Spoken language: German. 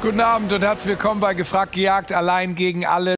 Guten Abend und herzlich willkommen bei Gefragt gejagt, allein gegen alle.